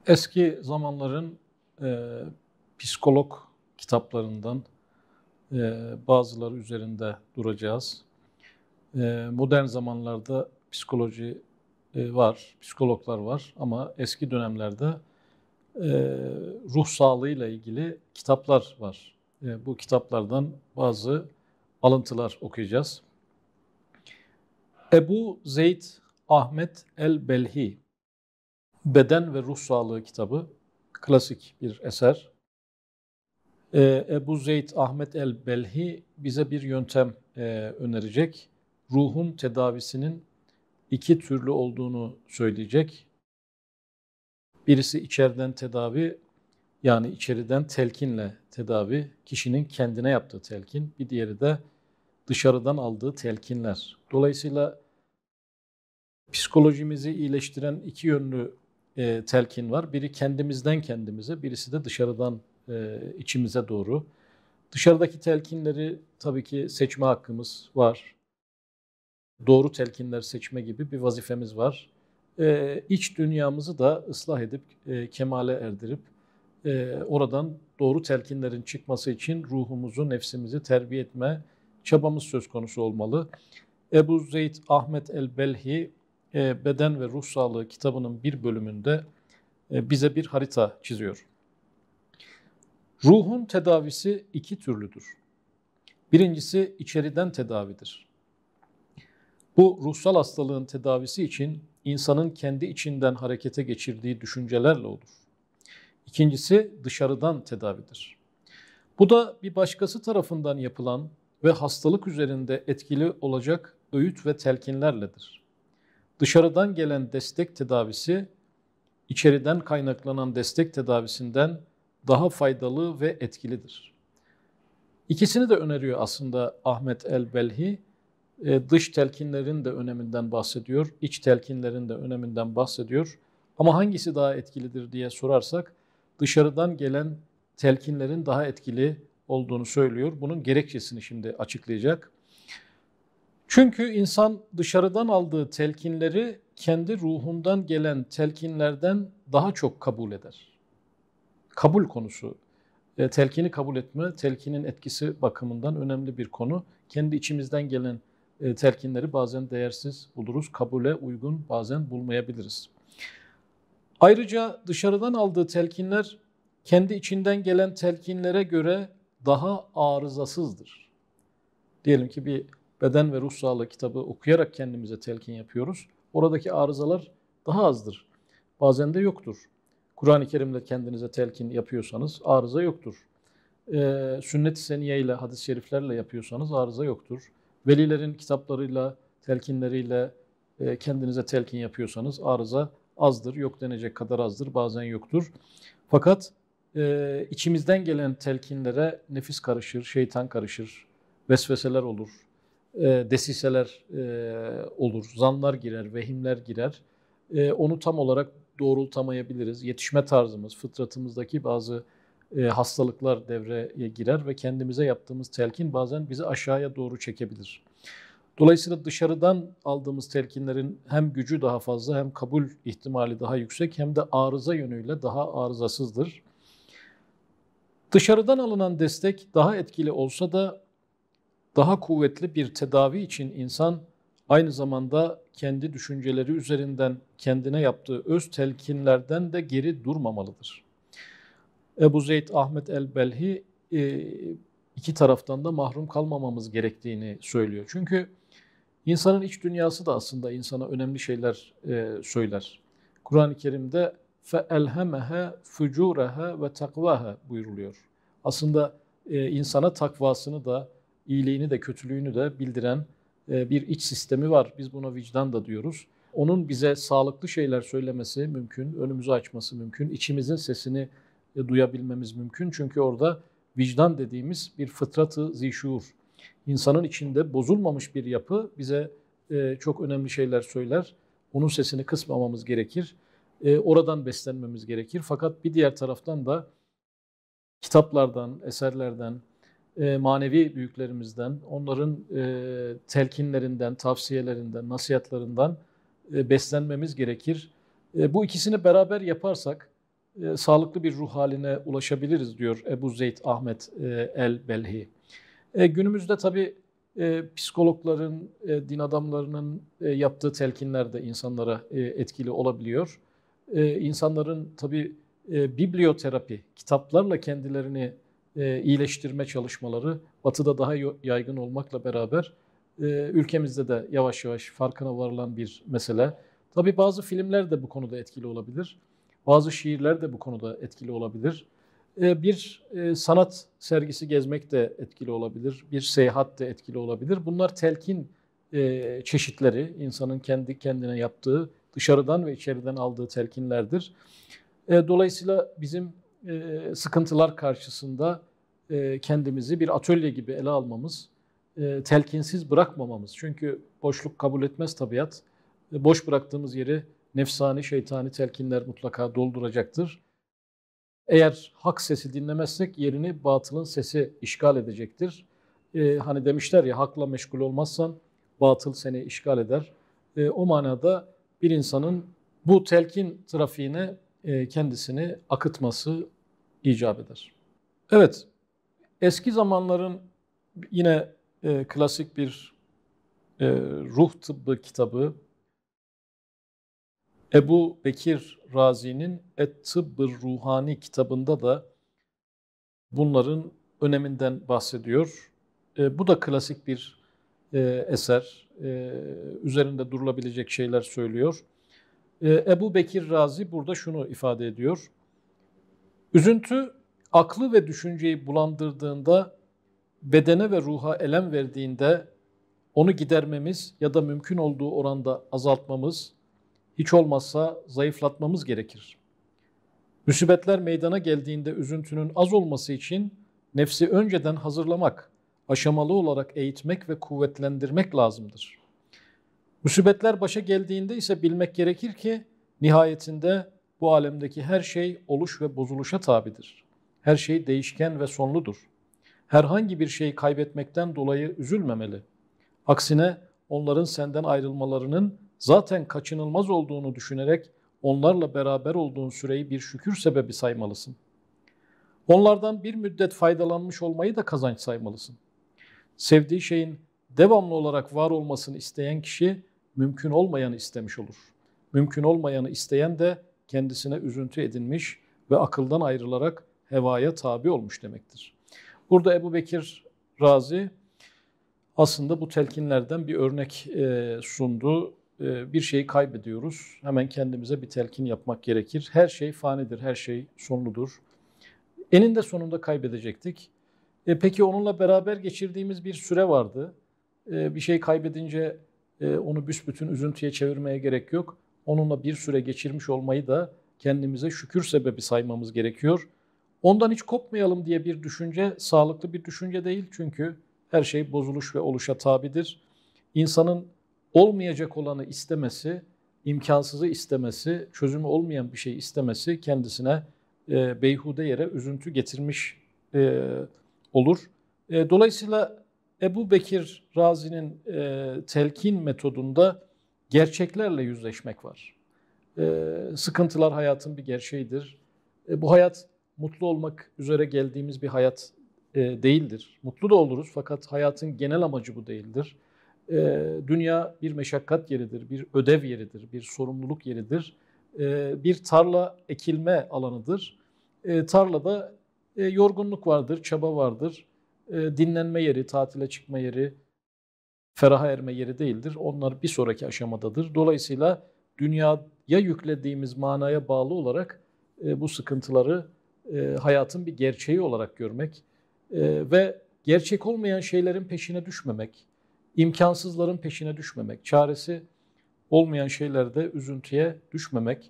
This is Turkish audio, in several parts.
Eski zamanların psikolog kitaplarından bazıları üzerinde duracağız. Modern zamanlarda psikoloji var, psikologlar var ama eski dönemlerde ruh sağlığıyla ilgili kitaplar var. Bu kitaplardan bazı alıntılar okuyacağız. Ebu Zeyd Ahmet el-Belhi, Beden ve Ruh Sağlığı kitabı, klasik bir eser. Ebu Zeyd Ahmet el-Belhi bize bir yöntem önerecek. Ruhun tedavisinin iki türlü olduğunu söyleyecek. Birisi içeriden tedavi, yani içeriden telkinle tedavi, kişinin kendine yaptığı telkin. Bir diğeri de dışarıdan aldığı telkinler. Dolayısıyla psikolojimizi iyileştiren iki yönlü telkin var. Biri kendimizden kendimize, birisi de dışarıdan içimize doğru. Dışarıdaki telkinleri tabii ki seçme hakkımız var. Doğru telkinler seçme gibi bir vazifemiz var. İç dünyamızı da ıslah edip, kemale erdirip, oradan doğru telkinlerin çıkması için ruhumuzu, nefsimizi terbiye etme çabamız söz konusu olmalı. Ebu Zeyd Ahmet el-Belhi, Beden ve Ruh Sağlığı kitabının bir bölümünde bize bir harita çiziyor. Ruhun tedavisi iki türlüdür. Birincisi içeriden tedavidir. Bu ruhsal hastalığın tedavisi için insanın kendi içinden harekete geçirdiği düşüncelerle olur. İkincisi dışarıdan tedavidir. Bu da bir başkası tarafından yapılan ve hastalık üzerinde etkili olacak öğüt ve telkinlerledir. Dışarıdan gelen destek tedavisi, içeriden kaynaklanan destek tedavisinden daha faydalı ve etkilidir. İkisini de öneriyor aslında Ahmet el-Belhi. Dış telkinlerin de öneminden bahsediyor, iç telkinlerin de öneminden bahsediyor. Ama hangisi daha etkilidir diye sorarsak, dışarıdan gelen telkinlerin daha etkili olduğunu söylüyor. Bunun gerekçesini şimdi açıklayacak. Çünkü insan dışarıdan aldığı telkinleri kendi ruhundan gelen telkinlerden daha çok kabul eder. Kabul konusu, telkini kabul etme, telkinin etkisi bakımından önemli bir konu. Kendi içimizden gelen telkinleri bazen değersiz buluruz, kabule uygun bazen bulmayabiliriz. Ayrıca dışarıdan aldığı telkinler kendi içinden gelen telkinlere göre daha arızasızdır. Diyelim ki bir Beden ve Ruh Sağlığı kitabı okuyarak kendimize telkin yapıyoruz. Oradaki arızalar daha azdır. Bazen de yoktur. Kur'an-ı Kerim'le kendinize telkin yapıyorsanız arıza yoktur. Sünnet-i Seniyye ile, hadis-i şeriflerle yapıyorsanız arıza yoktur. Velilerin kitaplarıyla, telkinleriyle kendinize telkin yapıyorsanız arıza azdır. Yok denecek kadar azdır, bazen yoktur. Fakat içimizden gelen telkinlere nefis karışır, şeytan karışır, vesveseler olur, desiseler olur, zanlar girer, vehimler girer. Onu tam olarak doğrultamayabiliriz. Yetişme tarzımız, fıtratımızdaki bazı hastalıklar devreye girer ve kendimize yaptığımız telkin bazen bizi aşağıya doğru çekebilir. Dolayısıyla dışarıdan aldığımız telkinlerin hem gücü daha fazla, hem kabul ihtimali daha yüksek, hem de arıza yönüyle daha arızasızdır. Dışarıdan alınan destek daha etkili olsa da daha kuvvetli bir tedavi için insan aynı zamanda kendi düşünceleri üzerinden kendine yaptığı öz telkinlerden de geri durmamalıdır. Ebu Zeyd Ahmet el-Belhi iki taraftan da mahrum kalmamamız gerektiğini söylüyor. Çünkü insanın iç dünyası da aslında insana önemli şeyler söyler. Kur'an-ı Kerim'de فَاَلْهَمَهَا فُجُورَهَا ve takvaha buyuruluyor. Aslında insana takvasını da, iyiliğini de, kötülüğünü de bildiren bir iç sistemi var. Biz buna vicdan da diyoruz. Onun bize sağlıklı şeyler söylemesi mümkün, önümüzü açması mümkün, içimizin sesini duyabilmemiz mümkün. Çünkü orada vicdan dediğimiz bir fıtrat-ı zişur. İnsanın içinde bozulmamış bir yapı bize çok önemli şeyler söyler. Onun sesini kısmamamız gerekir. Oradan beslenmemiz gerekir. Fakat bir diğer taraftan da kitaplardan, eserlerden, manevi büyüklerimizden, onların telkinlerinden, tavsiyelerinden, nasihatlarından beslenmemiz gerekir. Bu ikisini beraber yaparsak sağlıklı bir ruh haline ulaşabiliriz diyor Ebu Zeyd Ahmet el-Belhi. Günümüzde tabii psikologların, din adamlarının yaptığı telkinler de insanlara etkili olabiliyor. İnsanların tabii biblioterapi, kitaplarla kendilerini iyileştirme çalışmaları Batı'da daha yaygın olmakla beraber ülkemizde de yavaş yavaş farkına varılan bir mesele. Tabii bazı filmler de bu konuda etkili olabilir. Bazı şiirler de bu konuda etkili olabilir. Bir sanat sergisi gezmek de etkili olabilir. Bir seyahat de etkili olabilir. Bunlar telkin çeşitleri, insanın kendi kendine yaptığı, dışarıdan ve içeriden aldığı telkinlerdir. Dolayısıyla bizim sıkıntılar karşısında kendimizi bir atölye gibi ele almamız, telkinsiz bırakmamamız. Çünkü boşluk kabul etmez tabiat. Boş bıraktığımız yeri nefsani, şeytani telkinler mutlaka dolduracaktır. Eğer hak sesi dinlemezsek yerini batılın sesi işgal edecektir. Hani demişler ya, hakla meşgul olmazsan batıl seni işgal eder. O manada bir insanın bu telkin trafiğine kendisini akıtması icap eder. Evet, eski zamanların yine klasik bir ruh tıbbı kitabı Ebu Bekir Razi'nin Et-Tıbb-ı Ruhani kitabında da bunların öneminden bahsediyor. Bu da klasik bir eser. Üzerinde durulabilecek şeyler söylüyor. Ebu Bekir Razi burada şunu ifade ediyor. Üzüntü, aklı ve düşünceyi bulandırdığında, bedene ve ruha elem verdiğinde onu gidermemiz ya da mümkün olduğu oranda azaltmamız, hiç olmazsa zayıflatmamız gerekir. Musibetler meydana geldiğinde üzüntünün az olması için nefsi önceden hazırlamak, aşamalı olarak eğitmek ve kuvvetlendirmek lazımdır. Musibetler başa geldiğinde ise bilmek gerekir ki nihayetinde bu alemdeki her şey oluş ve bozuluşa tabidir. Her şey değişken ve sonludur. Herhangi bir şeyi kaybetmekten dolayı üzülmemeli. Aksine onların senden ayrılmalarının zaten kaçınılmaz olduğunu düşünerek onlarla beraber olduğun süreyi bir şükür sebebi saymalısın. Onlardan bir müddet faydalanmış olmayı da kazanç saymalısın. Sevdiği şeyin devamlı olarak var olmasını isteyen kişi mümkün olmayanı istemiş olur. Mümkün olmayanı isteyen de kendisine üzüntü edinmiş ve akıldan ayrılarak hevaya tabi olmuş demektir. Burada Ebu Bekir Razi aslında bu telkinlerden bir örnek sundu. Bir şeyi kaybediyoruz. Hemen kendimize bir telkin yapmak gerekir. Her şey fanidir, her şey sonludur. Eninde sonunda kaybedecektik. Peki onunla beraber geçirdiğimiz bir süre vardı. Bir şey kaybedince onu büsbütün üzüntüye çevirmeye gerek yok. Onunla bir süre geçirmiş olmayı da kendimize şükür sebebi saymamız gerekiyor. Ondan hiç kopmayalım diye bir düşünce sağlıklı bir düşünce değil. Çünkü her şey bozuluş ve oluşa tabidir. İnsanın olmayacak olanı istemesi, imkansızı istemesi, çözümü olmayan bir şey istemesi kendisine beyhude yere üzüntü getirmiş olur. Dolayısıyla Ebu Bekir Razi'nin telkin metodunda gerçeklerle yüzleşmek var. Sıkıntılar hayatın bir gerçeğidir. Bu hayat mutlu olmak üzere geldiğimiz bir hayat değildir. Mutlu da oluruz fakat hayatın genel amacı bu değildir. Dünya bir meşakkat yeridir, bir ödev yeridir, bir sorumluluk yeridir. Bir tarla ekilme alanıdır. Tarlada yorgunluk vardır, çaba vardır. Dinlenme yeri, tatile çıkma yeri, feraha erme yeri değildir. Onlar bir sonraki aşamadadır. Dolayısıyla dünyaya yüklediğimiz manaya bağlı olarak bu sıkıntıları hayatın bir gerçeği olarak görmek ve gerçek olmayan şeylerin peşine düşmemek, imkansızların peşine düşmemek, çaresi olmayan şeylerde üzüntüye düşmemek,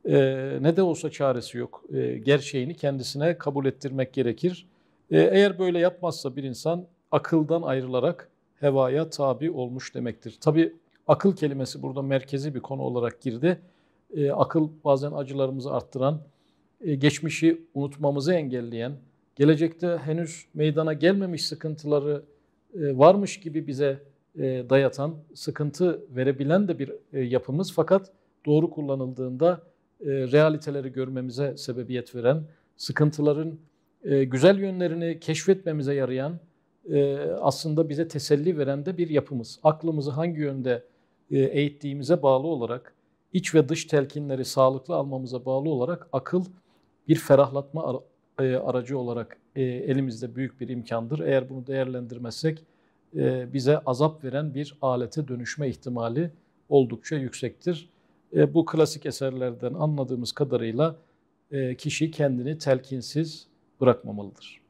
ne de olsa çaresi yok. Gerçeğini kendisine kabul ettirmek gerekir. Eğer böyle yapmazsa bir insan akıldan ayrılarak hevaya tabi olmuş demektir. Tabii akıl kelimesi burada merkezi bir konu olarak girdi. Akıl bazen acılarımızı arttıran, geçmişi unutmamızı engelleyen, gelecekte henüz meydana gelmemiş sıkıntıları varmış gibi bize dayatan, sıkıntı verebilen de bir yapımız. Fakat doğru kullanıldığında realiteleri görmemize sebebiyet veren, sıkıntıların güzel yönlerini keşfetmemize yarayan, aslında bize teselli veren de bir yapımız. Aklımızı hangi yönde eğittiğimize bağlı olarak, iç ve dış telkinleri sağlıklı almamıza bağlı olarak akıl bir ferahlatma aracı olarak elimizde büyük bir imkandır. Eğer bunu değerlendirmezsek bize azap veren bir alete dönüşme ihtimali oldukça yüksektir. Bu klasik eserlerden anladığımız kadarıyla kişi kendini telkinsiz bırakmamalıdır.